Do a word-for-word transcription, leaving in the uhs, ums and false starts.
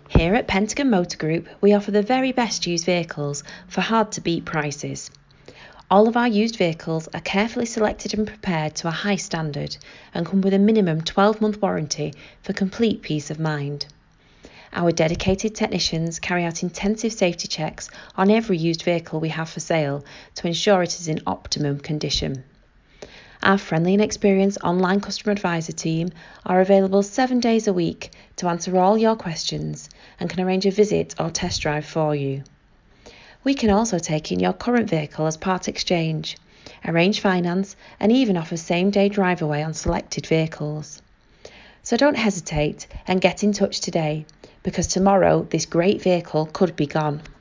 Here at Pentagon Motor Group, we offer the very best used vehicles for hard-to-beat prices. All of our used vehicles are carefully selected and prepared to a high standard and come with a minimum twelve-month warranty for complete peace of mind. Our dedicated technicians carry out intensive safety checks on every used vehicle we have for sale to ensure it is in optimum condition. Our friendly and experienced online customer advisor team are available seven days a week to answer all your questions and can arrange a visit or test drive for you. We can also take in your current vehicle as part exchange, arrange finance and even offer same-day drive away on selected vehicles. So don't hesitate and get in touch today, because tomorrow this great vehicle could be gone.